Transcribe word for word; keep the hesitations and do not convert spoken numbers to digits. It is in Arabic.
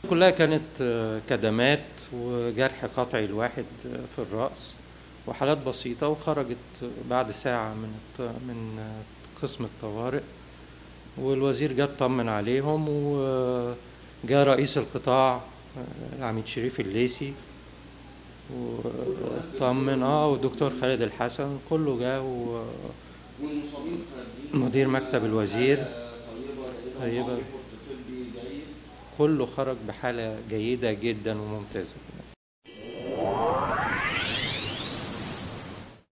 كلها كانت كدمات وجرح قطعي الواحد في الرأس وحالات بسيطة، وخرجت بعد ساعة من من قسم الطوارئ، والوزير جه اطمن عليهم، وجاء رئيس القطاع العميد شريف الليثي واطمن اه والدكتور خالد الحسن، كله جه، والمصابين مدير مكتب الوزير طيبة، كله خرج بحالة جيدة جدا وممتازة.